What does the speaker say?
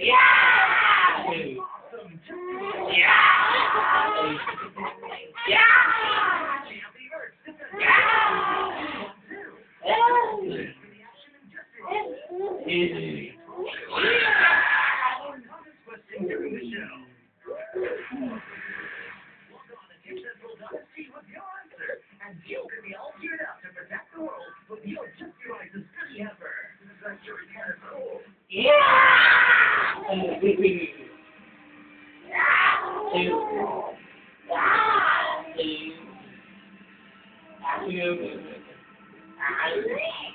And you can be all geared up to protect the world with your Just Right Study Helper. That's your kind of cool. Yeah.